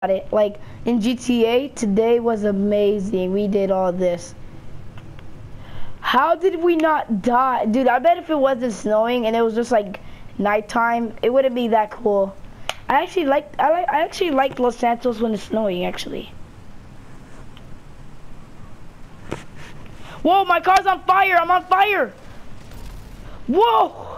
it. Like in GTA, today was amazing. We did all this. How did we not die? Dude, I bet if it wasn't snowing and it was just like nighttime, it wouldn't be that cool. I actually like Los Santos when it's snowing, actually. Whoa, my car's on fire! I'm on fire! Whoa!